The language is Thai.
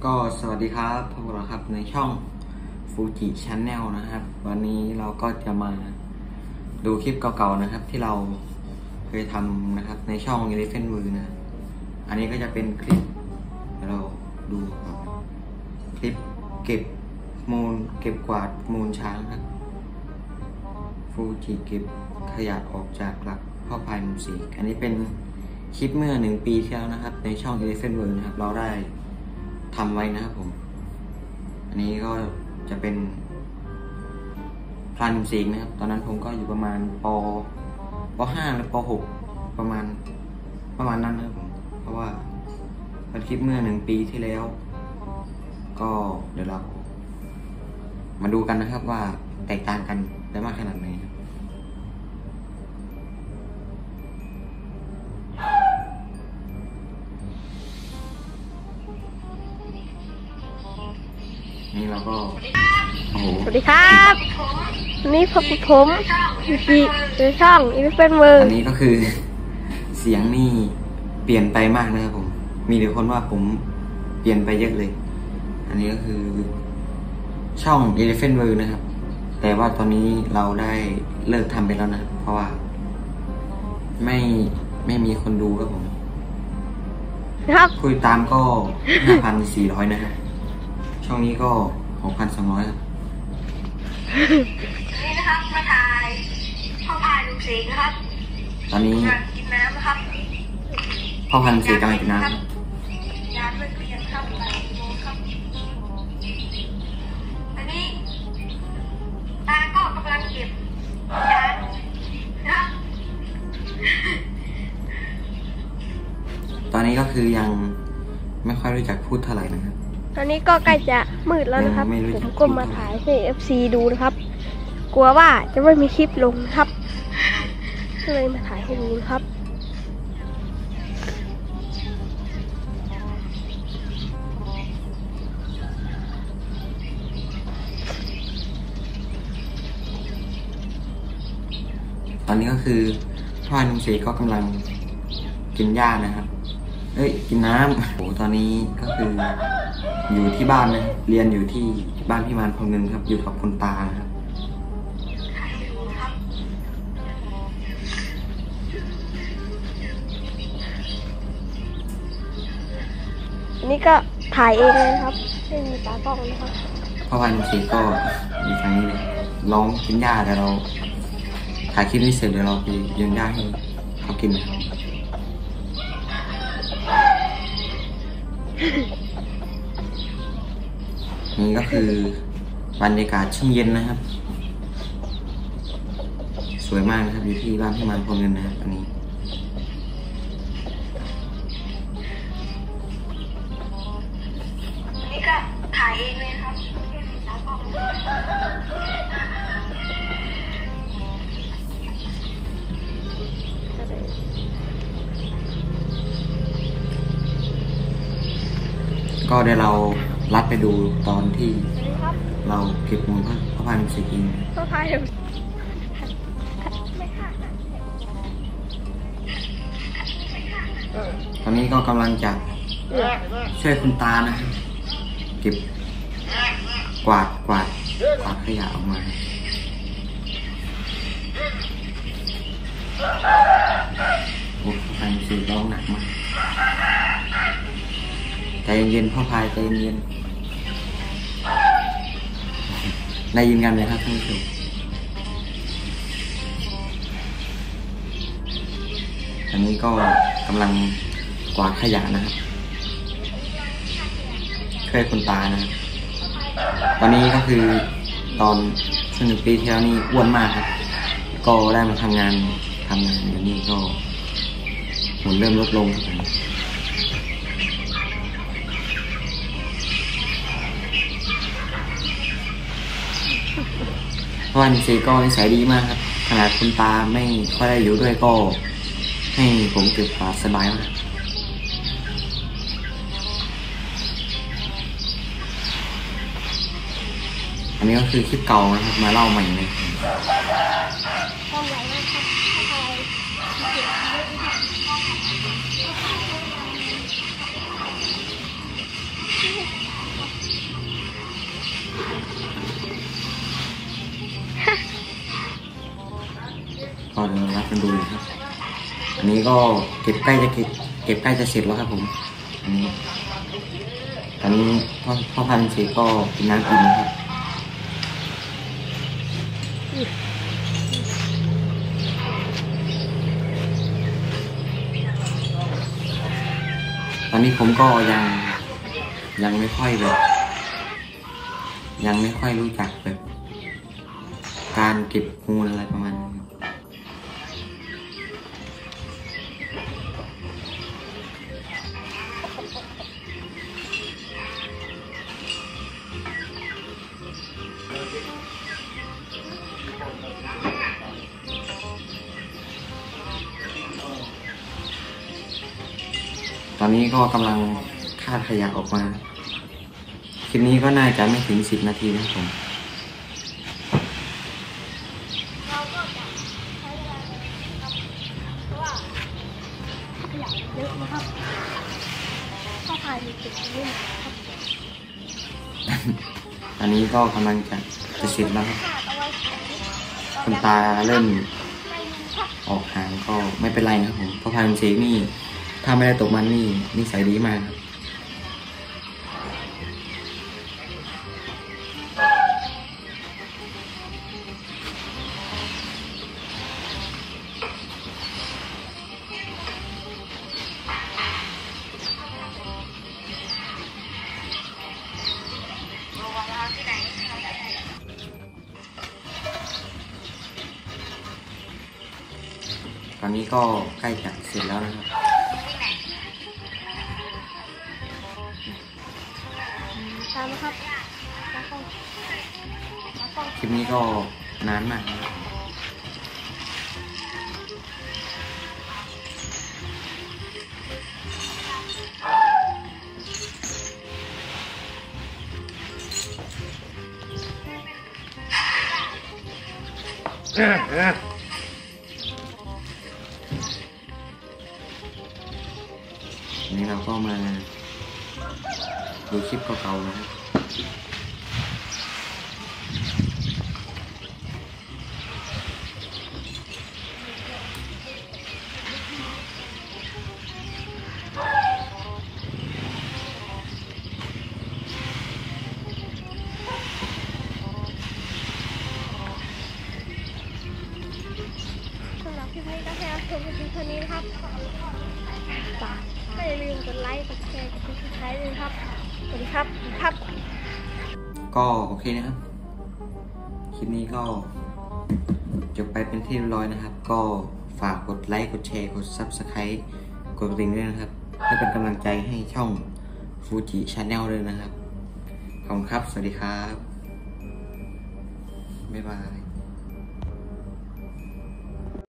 ก็สวัสดีครับพวกเราครับในช่องฟูจิชาแนลนะครับวันนี้เราก็จะมาดูคลิปเก่าๆนะครับที่เราเคยทำนะครับในช่อง Elephant World นะอันนี้ก็จะเป็นคลิปเดี๋ยวเราดูครับคลิปเก็บมูลเก็บกวาดมูลช้างครับฟูจิเก็บขยะออกจากหลักพ่อพายหมู่สี่อันนี้เป็นคลิปเมื่อ1 ปีที่แล้วนะครับในช่อง Elephant World นะครับเราได้ทำไว้นะครับผมอันนี้ก็จะเป็นพลันสิงนะครับตอนนั้นผมก็อยู่ประมาณป .5 หรือป .6 ประมาณนั้นนะครับผมเพราะว่าเป็นคลิปเมื่อ1 ปีที่แล้วก็เดี๋ยวเรามาดูกันนะครับว่าแตกต่างกันได้มากขนาดไหนนี่เราก็โอ้โหสวัสดีครับวันนี้ผมจีในช่องอีเฟนเวิร์อันนี้ก็คือเสียงนี่เปลี่ยนไปมากนะครับผมมีแต่คนว่าผมเปลี่ยนไปเยอะเลยอันนี้ก็คือช่อง Elephant World นะครับแต่ว่าตอนนี้เราได้เลิกทำไปแล้วนะครับเพราะว่าไม่มีคนดูครับผมนะครับคุยตามก็ 5,400 นะครับช่องนี้ก็ 6,200 ครับนี่นะครับมาถ่ายพ่อพายลูกศิษย์นะครับตอนนี้กินน้ำนะครับพ่อพันธุ์เสียกำลังกินน้ำยานเลิกเรียนครับ8 โมงครับอันนี้ตาก็กำลังเก็บยานนะครับตอนนี้ก็คือยังไม่ค่อยรู้จักพูดเท่าไหร่นะครับตอนนี้ก็ใกล้จะมืดแล้วนะครับผมก็มาถ่ายให้ FC ดูนะครับกลัวว่าจะไม่มีคลิปลงครับก็เลยมาถ่ายให้ดูครับตอนนี้ก็คือพ่อนุ่มเสกก็กำลังกินหญ้านะครับกินน้ำโอ้ตอนนี้ก็คืออยู่ที่บ้านนะเรียนอยู่ที่บ้านพี่มานพงเงินครับอยู่กับคุณตาครับอันนี้ก็ถ่ายเองเลยครับไม่มีตากล้องนะครับพ่อพันธุ์เสกก็อยู่ทางนี้เลยร้องกินหญ้าแต่เราถ่ายคลิปนี้เสร็จเดี๋ยวเราไปยืนหญ้าให้เขากินนะครับนี่ก็คือบรรยากาศช่วงเย็นนะครับสวยมากนะครับอยู่ที่บ้านพี่มันพงเงินนะครับอันนี้ก็ถ่ายเองเลยครับตากล้องก็ได้เราลัดไปดูตอนที่เราเก็บมูลพ่อพันธุ์เสกินพ่อพายตอนนี้ก็กำลังจะช่วยคุณตานะครับเก็บกวาดขยะออกมาโอ้พ่อพันธุ์เสกร้องหนักมากใจเย็นพ่อพายใจเย็นได้ยินกันเลยครับท่านผู้ชมอันนี้ก็กำลังกวาดขยะนะครับช่วยคุณตานะครับตอนนี้ก็คือตอน1 ปีที่แล้วนี่อ้วนมากครับก็ได้มาทำงานอยู่นี่ก็หุ่นเริ่มลดลงครับเพราะว่านิสัยก็นิสัยดีมากครับขนาดคุณตาไม่ค่อยได้อยู่ด้วยก็ให้ผมเก็บกวาดสบายมากอันนี้ก็คือคลิปเก่านะครับมาเล่าใหม่เลยกันดูนะครับอันนี้ก็เก็บใกล้จะเสร็จแล้วครับผมอันนี้ตอนนี้พ่อพันธุ์เสร็จก็เป็นน้ำกินครับตอนนี้ผมก็ยังไม่ค่อยแบบยังไม่ค่อยรู้จักแบบการเก็บงูอะไรประมาณนี้ตอนนี้ก็กำลังคาดขยะออกมาคลิปนี้ก็น่าจะไม่ถึง10 นาทีนะครับผมเราก็จะใช้เวลานะครับเพราะว่าขยะเยอะนะครับข้าวพายมีเก็บไว้หมดครับอันนี้ก็กำลังจะเสร็จแล้วครับคุณตาเริ่มออกหางก็ไม่เป็นไรนะครับผมเพราะพายมันเซนี่ถ้าไม่ได้ตกมันนี่นิสัยดีมากครับตอนนี้ก็ใกล้จะเสร็จแล้วนะครับตามนะครับคลิปนี้ก็นานมากนะอันนี้เราก็มาดูคลิปเก่าๆนะครับสำหรับคลิปนี้ก็แค่ชมกันเท่านี้นะครับก็อย่าลืมกดไลค์กดแชร์กดติดตามด้วยนะครับสวัสดีครับก็โอเคนะครับคลิปนี้ก็จบไปเป็นที่เรียบร้อยนะครับก็ฝากกดไลค์กดแชร์กด Subscribe กดกระดิ่งด้วยนะครับให้เป็นกำลังใจให้ช่อง Fuji Channel ด้วยนะครับขอบคุณครับสวัสดีครับบ๊ายบาย